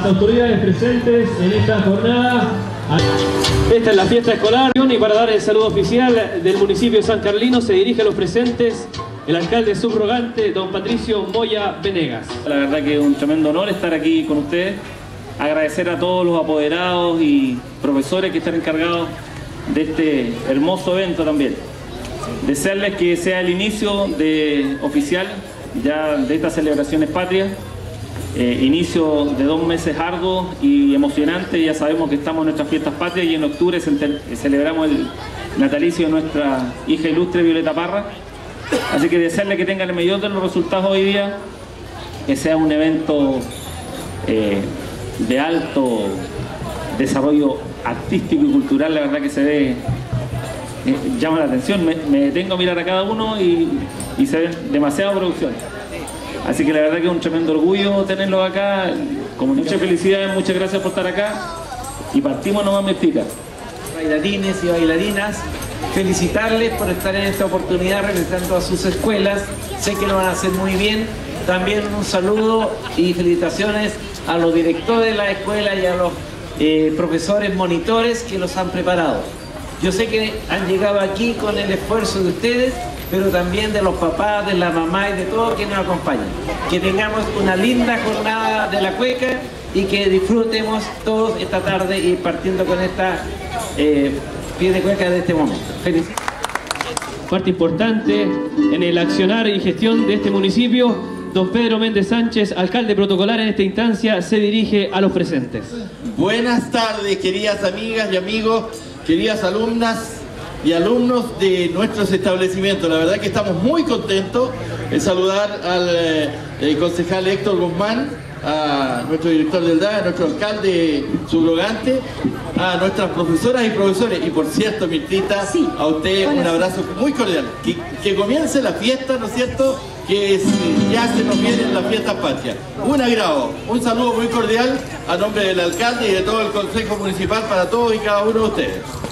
autoridades presentes en esta jornada. Esta es la fiesta escolar y para dar el saludo oficial del municipio de San Carlino se dirige a los presentes el alcalde subrogante, don Patricio Moya Venegas. La verdad que es un tremendo honor estar aquí con ustedes. Agradecer a todos los apoderados y profesores que están encargados de este hermoso evento también. Desearles que sea el inicio oficial ya de estas celebraciones patrias. Inicio de 2 meses arduos y emocionantes. Ya sabemos que estamos en nuestras fiestas patrias y en octubre celebramos el natalicio de nuestra hija ilustre Violeta Parra. Así que desearle que tengan el mayor de los resultados hoy día, que sea un evento de alto desarrollo artístico y cultural. La verdad que se ve, llama la atención. Me detengo a mirar a cada uno y se ven demasiadas producciones. Así que la verdad que es un tremendo orgullo tenerlos acá. Con muchas felicidades, muchas gracias por estar acá. Y partimos nomás, Mestica. Bailarines y bailarinas, felicitarles por estar en esta oportunidad representando a sus escuelas. Sé que lo van a hacer muy bien. También un saludo y felicitaciones a los directores de la escuela y a los profesores monitores que los han preparado. Yo sé que han llegado aquí con el esfuerzo de ustedes, pero también de los papás, de la mamá y de todos quienes nos acompañan. Que tengamos una linda jornada de la cueca y que disfrutemos todos esta tarde y partiendo con esta pie de cueca de este momento. Feliz. Parte importante en el accionar y gestión de este municipio, don Pedro Méndez Sánchez, alcalde protocolar en esta instancia, se dirige a los presentes. Buenas tardes, queridas amigas y amigos, queridas alumnas y alumnos de nuestros establecimientos. La verdad que estamos muy contentos de saludar al concejal Héctor Guzmán, a nuestro director del DAE, a nuestro alcalde subrogante, a nuestras profesoras y profesores. Y por cierto, Mirtita, sí, a usted un abrazo muy cordial. Que comience la fiesta, ¿no es cierto? Que ya se nos vienen las fiestas patrias. Un agrado, un saludo muy cordial a nombre del alcalde y de todo el Consejo Municipal para todos y cada uno de ustedes.